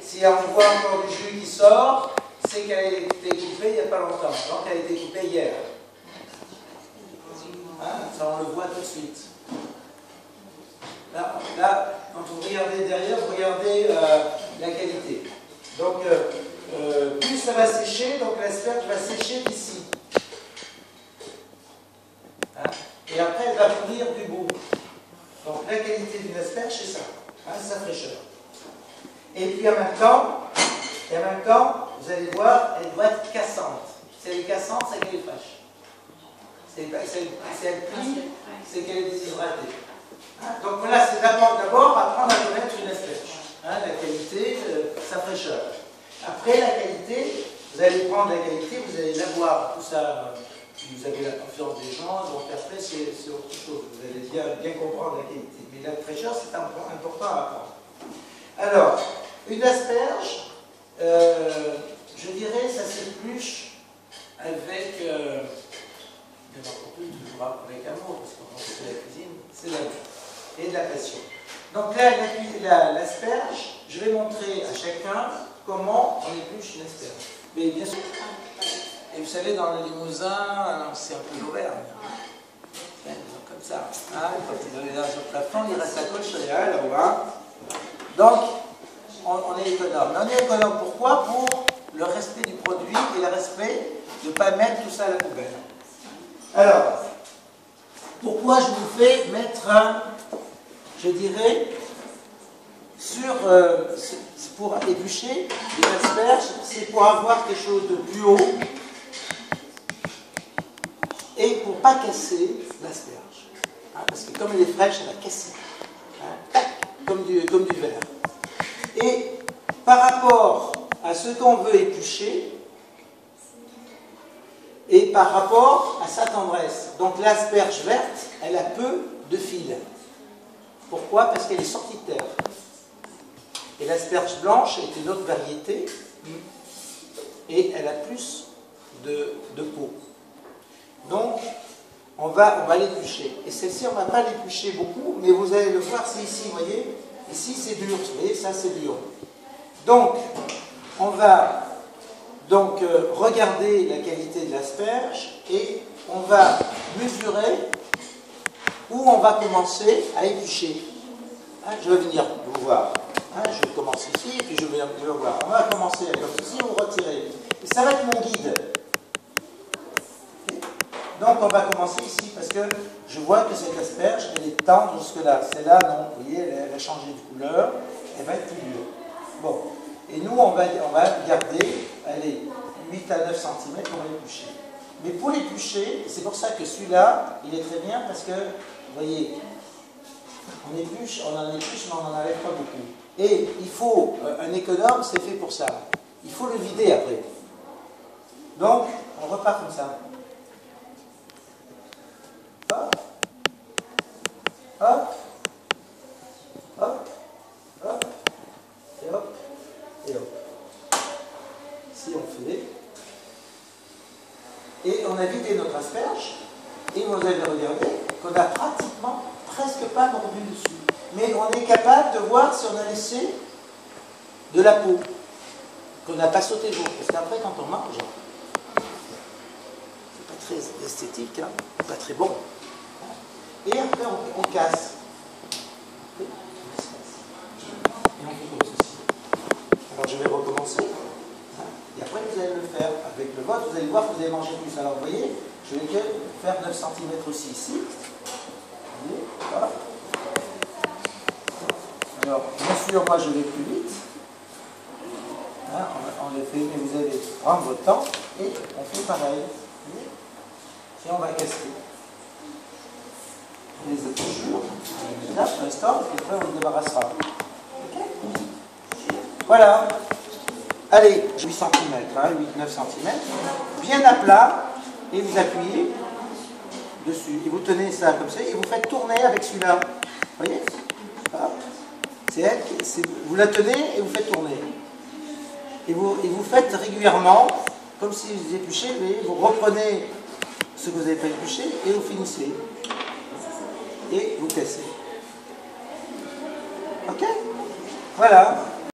si on voit encore du jus qui sort, c'est qu'elle a été coupée il n'y a pas longtemps. Donc elle a été coupée hier. Hein, ça on le voit tout de suite. Là, quand vous regardez derrière, vous regardez la qualité. Donc plus ça va sécher, donc l'asperge va sécher d'ici. Hein, et après elle va pourrir du bout. Donc la qualité d'une asperge, c'est ça. Hein, sa fraîcheur. Et puis en même temps, vous allez voir, elle doit être cassante. Si elle est cassante, c'est qu'elle est fraîche. Si elle plie, c'est qu'elle est déshydratée. Hein, donc voilà, c'est d'abord apprendre à connaître une asperge. Hein, la qualité, sa fraîcheur. Après la qualité, vous allez prendre la qualité, vous allez la voir, tout ça, vous avez la confiance des gens, donc après c'est autre chose. Vous allez bien comprendre la qualité. Mais la fraîcheur, c'est important à apprendre. Alors, une asperge, je dirais, ça s'épluche avec, avec amour, parce qu'on fait la cuisine, c'est l'amour et de la passion. Donc là, l'asperge, je vais montrer à chacun comment on épluche une asperge. Mais bien sûr, et vous savez, dans le Limousin, c'est un peu l'Auvergne. Comme ça. Hein, quand il est là sur le plafond, il reste à coche là-haut. Hein. Donc, on est économe. Mais on est économe pourquoi? Pour le respect du produit et le respect de ne pas mettre tout ça à la poubelle. Alors, pourquoi je vous fais mettre je dirais, pour éplucher les asperges, c'est pour avoir quelque chose de plus haut et pour ne pas casser l'asperge. Hein, parce que comme elle est fraîche, elle va casser. Hein, comme du verre. Et par rapport à ce qu'on veut éplucher, et par rapport à sa tendresse. Donc l'asperge verte, elle a peu de fils. Pourquoi? Parce qu'elle est sortie de terre. Et l'asperge blanche est une autre variété, et elle a plus de peau. Donc, on va l'éplucher. Et celle-ci, on ne va pas l'éplucher beaucoup, mais vous allez le voir, c'est ici, vous voyez? Ici, c'est dur, vous voyez, ça, c'est dur. Donc, on va regarder la qualité de l'asperge et on va mesurer où on va commencer à éplucher. Hein, je vais venir vous voir. Hein, je commence ici et puis je vais voir. On va commencer comme ceci, vous retirez. Et ça va être mon guide. Donc on va commencer ici parce que je vois que cette asperge, elle est tendre jusque-là. Celle-là, non. Vous voyez, elle a changé de couleur. Elle va être plus dure. Bon. Et nous, on va garder, allez, 8 à 9 cm pour l'éplucher. Mais pour l'éplucher, c'est pour ça que celui-là, il est très bien parce que, vous voyez, on épluche, mais on n'en enlève pas beaucoup. Et il faut, un économe, c'est fait pour ça. Il faut le vider après. Donc, on repart comme ça. Hop, hop, hop, hop, et hop, et hop. Si on fait, et on a vidé notre asperge, et vous avez regardé qu'on a pratiquement presque pas mordu dessus. Mais on est capable de voir si on a laissé de la peau, qu'on n'a pas sauté jaune. Parce qu'après, quand on mange, c'est pas très esthétique, hein, pas très bon. Et après, on casse. Et on fait comme ceci. Alors, je vais recommencer. Et après, vous allez le faire avec le vôtre. Vous allez voir que vous allez manger plus. Alors, vous voyez, je vais faire 9 cm aussi ici. Vous voyez, voilà. Alors, bien sûr, moi, je vais plus vite. Hein, on le fait, mais vous allez prendre votre temps et on fait pareil. Vous voyez, et on va casser. Les épluchures, là pour l'instant, et après on le débarrassera. Ok? Voilà. Allez, 8 cm, hein, 8-9 cm, bien à plat, et vous appuyez dessus. Et vous tenez ça comme ça, et vous faites tourner avec celui-là. Vous voyez? C'est elle, vous la tenez et vous faites tourner. Et vous faites régulièrement, comme si vous épluchez, mais vous reprenez ce que vous avez fait éplucher et vous finissez. Et vous cassez. Ok? Voilà.